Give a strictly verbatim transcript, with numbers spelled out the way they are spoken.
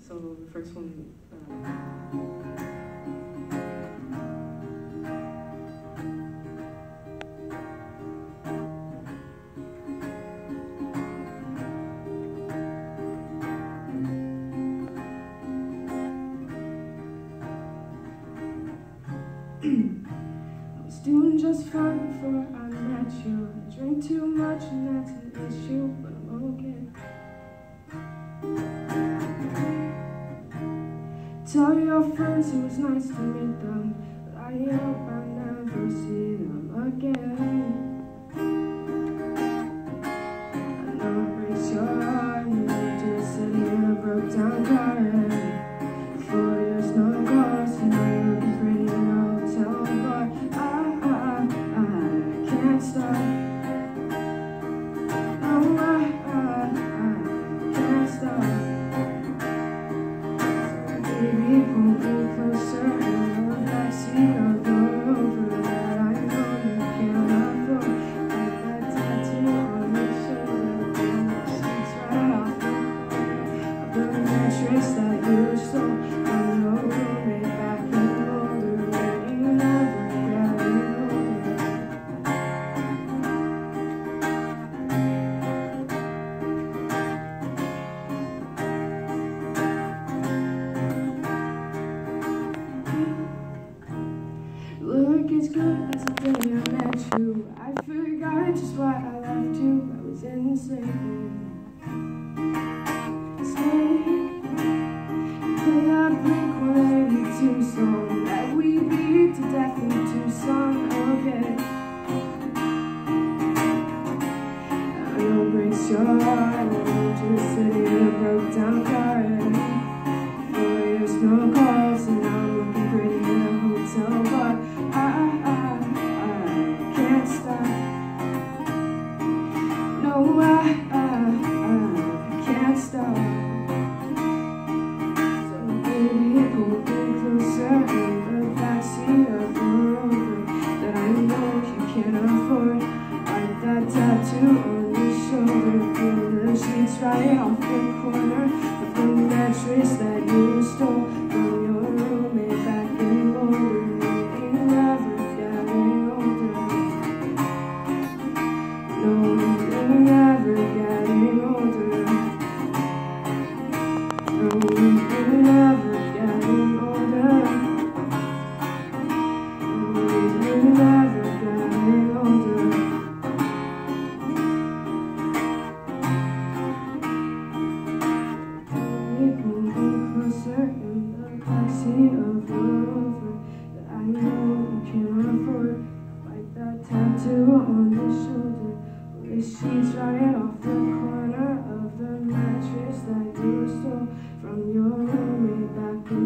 So the first one, uh, I was doing just fine before I met you. I drink too much and that's an issue, but I'm okay. Tell your friends it was nice to meet them, but I hope I never see them again. I know it breaks your heart, you were just sitting here broke down crying. Four years, no calls, and now you're looking pretty in a hotel bar. I, I, I, I can't stop. No, I, I, I can't stop. Baby, pull me closer in the backseat of your Rover that I know you can't afford. Like that tattoo on your shoulder, and the sheets right off the corner of the mattress that you stole from your roommate back in Boulder. We ain't never getting older. Look as good as the day I met you. I forgot just why I left you. I was insane. Stay, play that Blink one eighty-two song that we beat to death in Tucson. Okay, I know it breaks your heart. You're just sitting here broke down crying. Four years, no calls, and now I'm looking pretty in a hotel bar. I, I, I can't stop. No, I, I, I can't stop. So baby, pull me closer in the backseat of your Rover that I know you can't afford. Like that tattoo on your shoulder, pull the sheets right off the corner of the mattress that you stole from your roommate back in Boulder. No, we're never getting older. No, we're never getting older. No, we're never getting older. We pull me closer in the backseat of your Rover that I know you can't afford. Like that tattoo on your shoulder. The sheets right off the corner of the mattress that you stole from your roommate back in